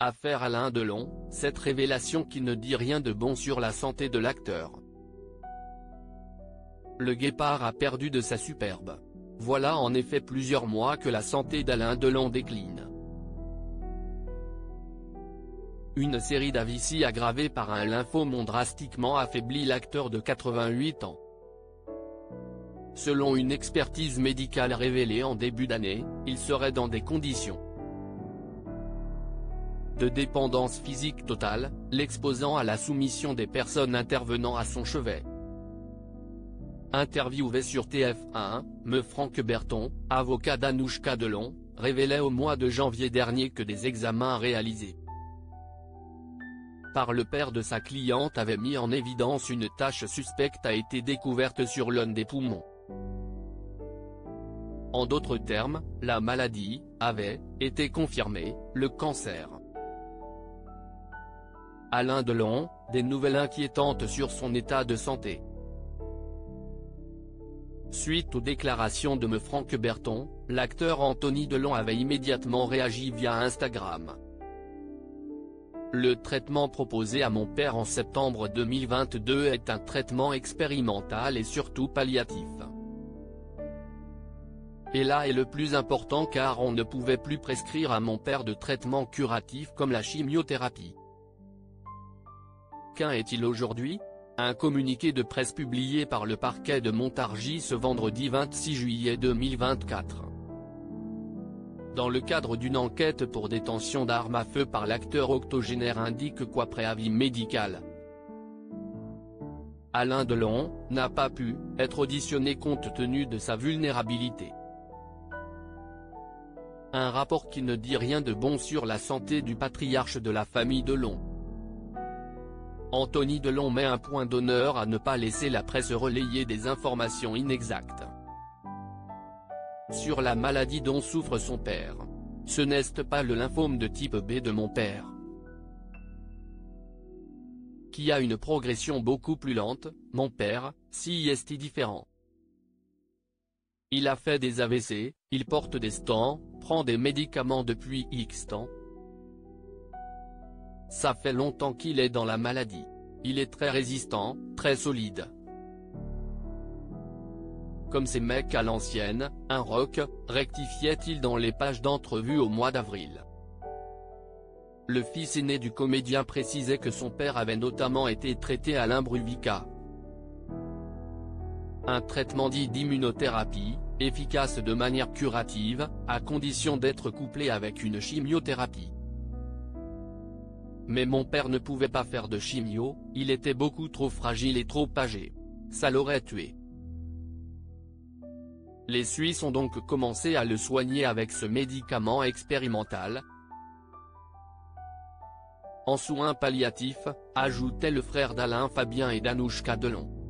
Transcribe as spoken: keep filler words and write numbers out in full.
Affaire Alain Delon, cette révélation qui ne dit rien de bon sur la santé de l'acteur. Le guépard a perdu de sa superbe. Voilà en effet plusieurs mois que la santé d'Alain Delon décline. Une série d'A V C aggravée par un lymphome ont drastiquement affaibli l'acteur de quatre-vingt-huit ans. Selon une expertise médicale révélée en début d'année, il serait dans des conditions de dépendance physique totale, l'exposant à la soumission des personnes intervenant à son chevet. Interviewé sur T F un, me Franck Berton, avocat d'Anouchka Delon, révélait au mois de janvier dernier que des examens réalisés par le père de sa cliente avaient mis en évidence une tache suspecte a été découverte sur l'un des poumons. En d'autres termes, la maladie avait été confirmée, le cancer. Alain Delon, des nouvelles inquiétantes sur son état de santé. Suite aux déclarations de me Franck Berton, l'acteur Anthony Delon avait immédiatement réagi via Instagram. Le traitement proposé à mon père en septembre deux mille vingt-deux est un traitement expérimental et surtout palliatif. Et là est le plus important car on ne pouvait plus prescrire à mon père de traitements curatifs comme la chimiothérapie. Qu'en est-il aujourd'hui ? Un communiqué de presse publié par le parquet de Montargis ce vendredi vingt-six juillet deux mille vingt-quatre. Dans le cadre d'une enquête pour détention d'armes à feu par l'acteur octogénaire indique qu'après avis médical, Alain Delon n'a pas pu être auditionné compte tenu de sa vulnérabilité. Un rapport qui ne dit rien de bon sur la santé du patriarche de la famille Delon. Anthony Delon met un point d'honneur à ne pas laisser la presse relayer des informations inexactes sur la maladie dont souffre son père. Ce n'est pas le lymphome de type B de mon père, qui a une progression beaucoup plus lente, mon père, si est différent. Il a fait des A V C, il porte des stents, prend des médicaments depuis X temps. Ça fait longtemps qu'il est dans la maladie. Il est très résistant, très solide. Comme ces mecs à l'ancienne, un rock, rectifiait-il dans les pages d'entrevue au mois d'avril. Le fils aîné du comédien précisait que son père avait notamment été traité à l'Imbruvica. Un traitement dit d'immunothérapie, efficace de manière curative, à condition d'être couplé avec une chimiothérapie. Mais mon père ne pouvait pas faire de chimio, il était beaucoup trop fragile et trop âgé. Ça l'aurait tué. Les Suisses ont donc commencé à le soigner avec ce médicament expérimental. En soins palliatifs, ajoutait le frère d'Alain Fabien et d'Anouchka Delon.